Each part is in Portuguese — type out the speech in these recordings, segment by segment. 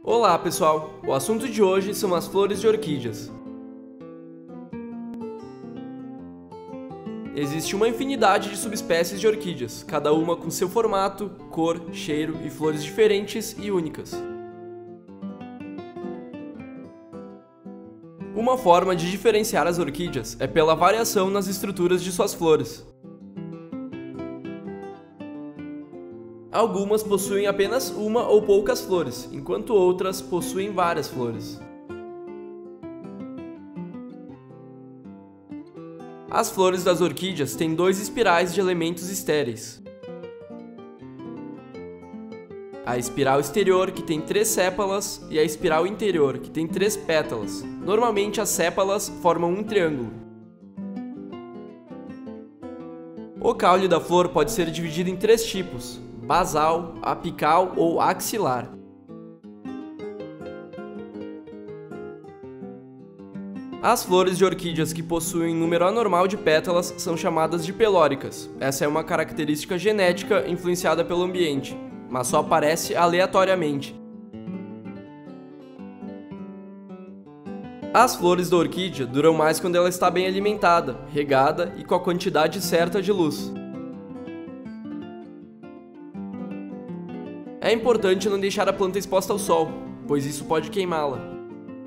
Olá pessoal, o assunto de hoje são as flores de orquídeas. Existe uma infinidade de subespécies de orquídeas, cada uma com seu formato, cor, cheiro e flores diferentes e únicas. Uma forma de diferenciar as orquídeas é pela variação nas estruturas de suas flores. Algumas possuem apenas uma ou poucas flores, enquanto outras possuem várias flores. As flores das orquídeas têm dois espirais de elementos estéreis. A espiral exterior, que tem 3 sépalas, e a espiral interior, que tem 3 pétalas. Normalmente as sépalas formam um triângulo. O caule da flor pode ser dividido em 3 tipos: basal, apical ou axilar. As flores de orquídeas que possuem número anormal de pétalas são chamadas de pelóricas. Essa é uma característica genética influenciada pelo ambiente, mas só aparece aleatoriamente. As flores da orquídea duram mais quando ela está bem alimentada, regada e com a quantidade certa de luz. É importante não deixar a planta exposta ao sol, pois isso pode queimá-la.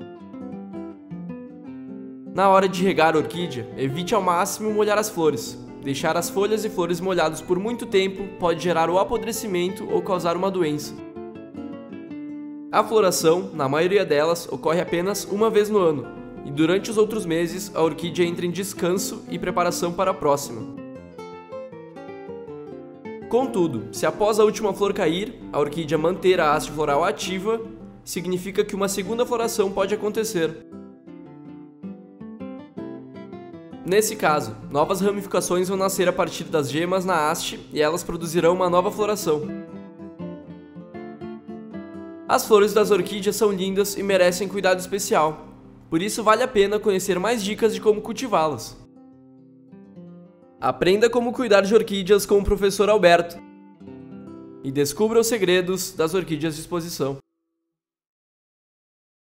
Na hora de regar a orquídea, evite ao máximo molhar as flores. Deixar as folhas e flores molhadas por muito tempo pode gerar o apodrecimento ou causar uma doença. A floração, na maioria delas, ocorre apenas uma vez no ano, e durante os outros meses a orquídea entra em descanso e preparação para a próxima. Contudo, se após a última flor cair, a orquídea manter a haste floral ativa, significa que uma segunda floração pode acontecer. Nesse caso, novas ramificações vão nascer a partir das gemas na haste e elas produzirão uma nova floração. As flores das orquídeas são lindas e merecem cuidado especial, por isso vale a pena conhecer mais dicas de como cultivá-las. Aprenda como cuidar de orquídeas com o professor Alberto e descubra os segredos das orquídeas de exposição.